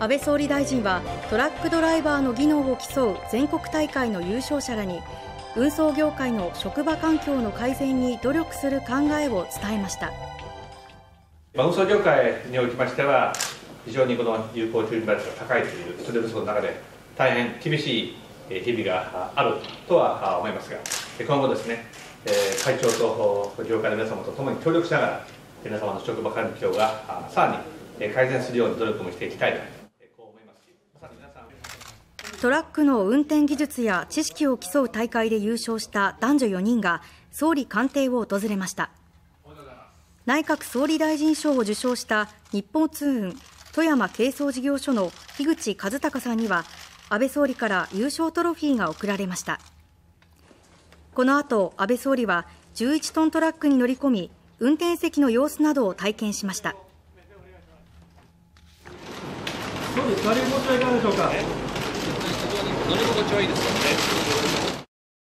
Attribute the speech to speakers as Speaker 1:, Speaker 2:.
Speaker 1: 安倍総理大臣はトラックドライバーの技能を競う全国大会の優勝者らに運送業界の職場環境の改善に努力する考えを伝えました。
Speaker 2: 運送業界におきましては非常にこの有効求人倍率が高いという人手不足の中で大変厳しい日々があるとは思いますが、今後ですね、会長と業界の皆様と共に協力しながら皆様の職場環境がさらに改善するように努力もしていきたいと思いますし、
Speaker 1: トラックの運転技術や知識を競う大会で優勝した男女4人が総理官邸を訪れました。内閣総理大臣賞を受賞した日本通運富山軽装事業所の樋口和孝さんには安倍総理から優勝トロフィーが贈られました。この後、安倍総理は11トントラックに乗り込み運転席の様子などを体験しました。
Speaker 3: 乗り心地はいかがでしょうか。
Speaker 4: 乗り心地はいいですよね。